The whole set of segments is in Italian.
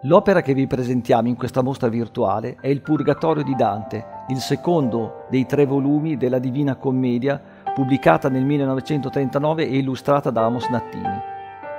L'opera che vi presentiamo in questa mostra virtuale è il Purgatorio di Dante, il secondo dei 3 volumi della Divina Commedia, pubblicata nel 1939 e illustrata da Amos Nattini.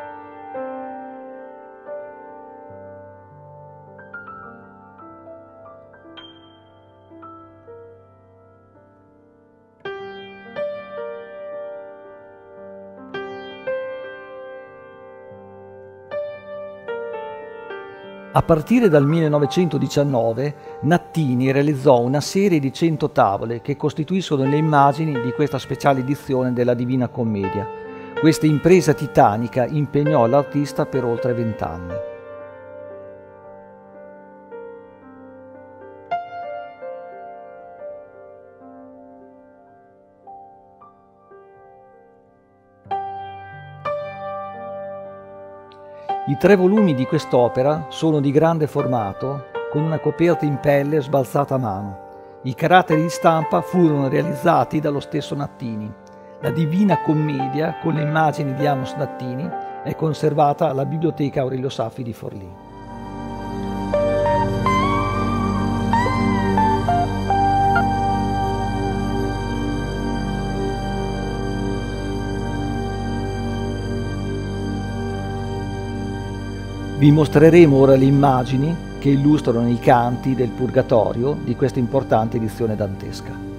A partire dal 1919 Nattini realizzò una serie di 100 tavole che costituiscono le immagini di questa speciale edizione della Divina Commedia. Questa impresa titanica impegnò l'artista per oltre 20 anni. I 3 volumi di quest'opera sono di grande formato, con una coperta in pelle sbalzata a mano. I caratteri di stampa furono realizzati dallo stesso Nattini. La Divina Commedia, con le immagini di Amos Nattini, è conservata alla Biblioteca Aurelio Saffi di Forlì. Vi mostreremo ora le immagini che illustrano i canti del Purgatorio di questa importante edizione dantesca.